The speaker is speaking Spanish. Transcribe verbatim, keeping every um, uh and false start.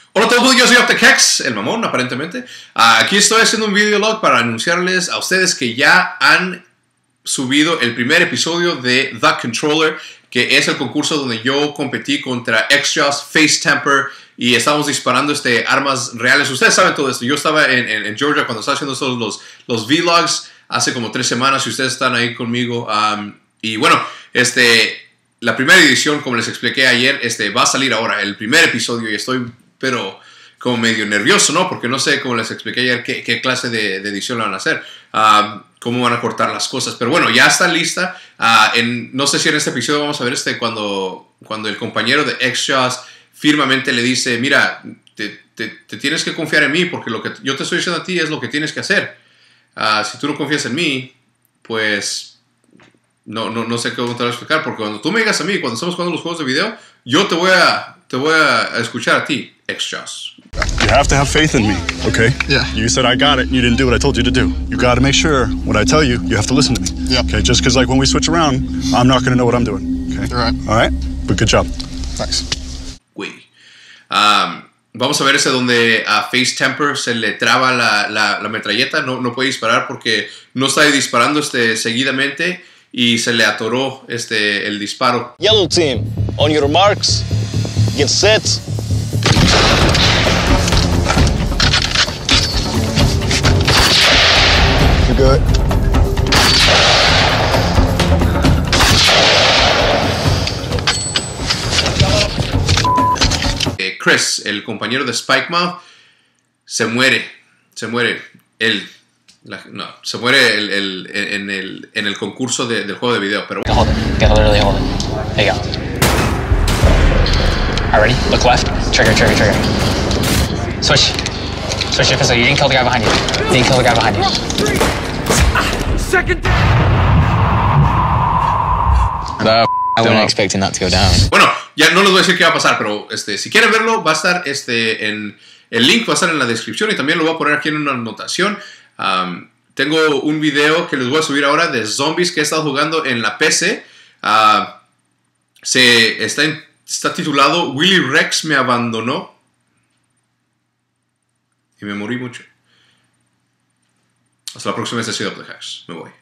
Hola a todos, yo soy OpticX, el mamón aparentemente. Uh, aquí estoy haciendo un videolog para anunciarles a ustedes que ya han subido el primer episodio de The Controller, que es el concurso donde yo competí contra X-Jaws, Face Temper y estábamos disparando este, armas reales. Ustedes saben todo esto. Yo estaba en, en, en Georgia cuando estaba haciendo todos los, los vlogs hace como tres semanas y ustedes están ahí conmigo. Um, y bueno, este, la primera edición, como les expliqué ayer, este, va a salir ahora, el primer episodio, y estoy, pero como medio nervioso, ¿no? Porque no sé, como les expliqué ayer, qué, qué clase de, de edición la van a hacer. Um, cómo van a cortar las cosas. Pero bueno, ya está lista. Uh, en, no sé si en este episodio vamos a ver este cuando, cuando el compañero de X-Jaws firmemente le dice, mira, te, te, te tienes que confiar en mí porque lo que yo te estoy diciendo a ti es lo que tienes que hacer. Uh, si tú no confías en mí, pues no, no, no sé cómo te voy a explicar, porque cuando tú me digas a mí, cuando estamos jugando los juegos de video, yo te voy a, te voy a escuchar a ti, X-Jaws. You have to have faith in me, okay? Yeah. You said I got it, and you didn't do what I told you to do. You got to make sure when I tell you, you have to listen to me. Yeah. Okay, just because like when we switch around, I'm not going to know what I'm doing, okay? All right. All right? But good job. Thanks. Güey. Um, vamos a ver ese donde a Face Temper se le traba la, la, la metralleta, no, no puede disparar porque no está disparando este, seguidamente y se le atoró este, el disparo. Yellow team, on your marks, get set. You good? Eh, Chris, el compañero de Spike Mouth, se muere, se muere, él, la, no, se muere el, el, en, el, en el concurso de, del juego de video, pero Hold it. You gotta literally hold it. There you go. Alright, ready? Look left. Trigger, trigger, trigger. Switch. Switch your pistol. You didn't kill the guy behind you. You didn't kill the guy behind you. Second. The I wasn't expecting that to go down. bueno, ya no les voy a decir qué va a pasar, pero este, si quieren verlo, va a estar este, en, el link va a estar en la descripción y también lo voy a poner aquí en una anotación. Um, tengo un video que les voy a subir ahora de zombies que he estado jugando en la P C. Uh, se, está, en, está titulado Willy Rex me abandonó y me morí mucho. Hasta la próxima vez, ha sido OpticX. Me voy.